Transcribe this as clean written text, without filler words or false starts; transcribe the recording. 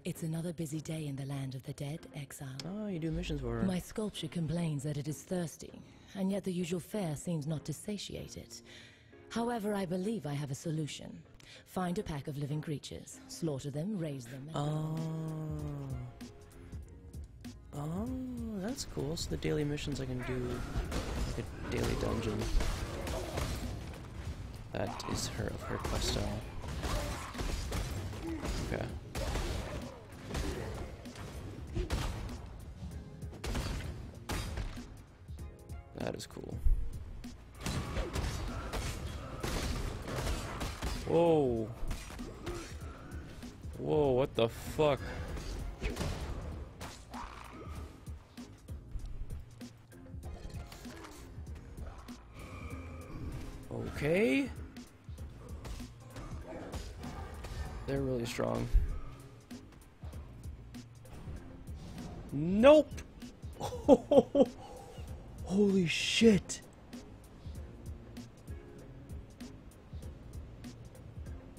It's another busy day in the land of the dead, exile. Oh, you do missions for her. My sculpture complains that it is thirsty, and yet the usual fare seems not to satiate it. However, I believe I have a solution. Find a pack of living creatures, slaughter them, raise them, and Oh, that's cool. So the daily missions I can do, like a daily dungeon. That is her quest style. Okay. That is cool. Whoa. Whoa, what the fuck? Okay. They're really strong. Nope. Holy shit.